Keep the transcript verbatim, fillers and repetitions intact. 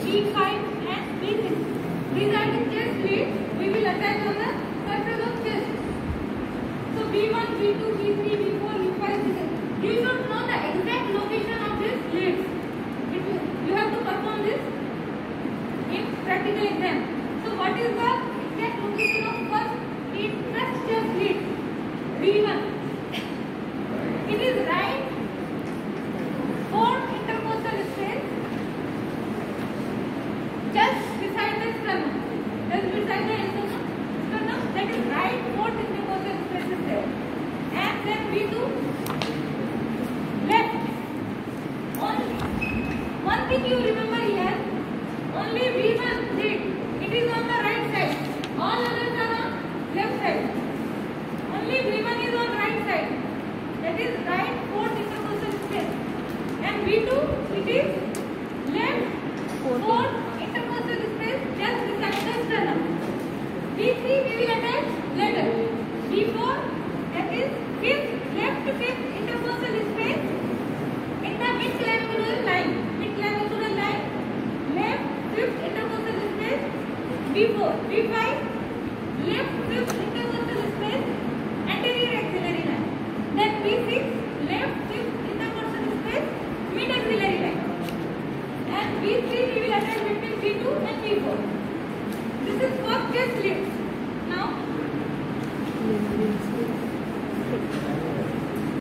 B five and B six. These are the chest leads we will attach on the surface of chest. So B one, B two, B three, B four, B five, B six. You should know the exact location of these leads. You have to perform this in practical exam. So what is the exact location of first lead, first chest lead? B one. It is right fourth intercostal space just beside the sternum. Just beside the sternum, that is right fourth intercostal space is there. And then B two, left. Only one thing you remember here, only B one lead, it is on the right side. All others are on left side. Only B one is on right side. That is right fourth intercostal space. And B two, it is left fourth intercostal space just beside the sternum. B three we will attach later. B four, that is fifth, left fifth intercostal space in the mid-clavicular line. Mid-clavicular line, left fifth intercostal space. B four, B five, left fifth intercostal space, anterior axillary line. Then B six, left fifth intercostal space, mid-axillary line. And B three we will attach between B two and B four. This is first chest lead. Now,